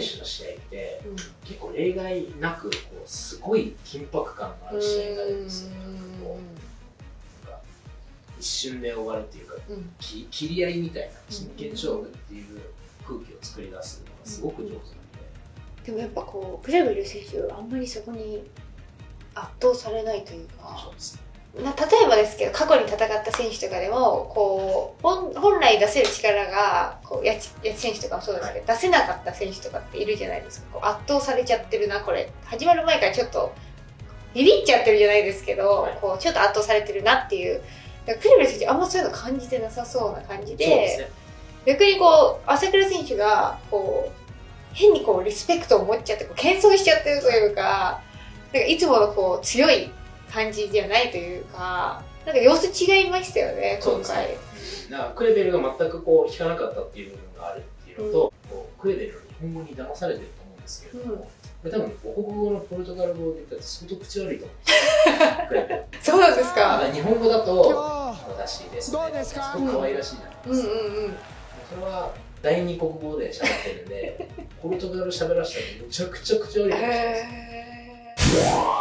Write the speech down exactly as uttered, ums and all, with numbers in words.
手の試合って、うん、結構例外なくこうすごい緊迫感のある試合になるんですよ。一瞬で終わるっていうか、うん、き切り合いみたいな真剣勝負っていう空気を作り出すのがすごく上手なんで、 うん、でもやっぱこうクレベル選手あんまりそこに圧倒されないというか、そうですね、な例えばですけど過去に戦った選手とかでもこう 本, 本来出せる力がこうやちやち選手とかもそうですけど、はい、出せなかった選手とかっているじゃないですか。こう圧倒されちゃってるな、これ始まる前からちょっとビビっちゃってるじゃないですけど、はい、こうちょっと圧倒されてるなっていう。クレベル選手あんまそういうの感じてなさそうな感じ で, で、ね、逆にこう朝倉選手がこう変にこうリスペクトを持っちゃってこう謙遜しちゃってるというか、なんかいつものこう強い感じじゃないというか、なんか様子違いましたよね今回。ね、 なんかクレベルが全くこう弾かなかったっていう部分があるっていうのと、うん、こうクレベルの日本語に騙されてると思うんですけれども、うん、これ多分母国語のポルトガル語で言ったら相当口悪いと思うんですよ。 そうなんですか。 日本語だと私ですね。すごく可愛らしいじゃないですか。それは第二国語で喋ってるんで、ポルトガル喋らせたらめちゃくちゃ口悪いかもしれないです。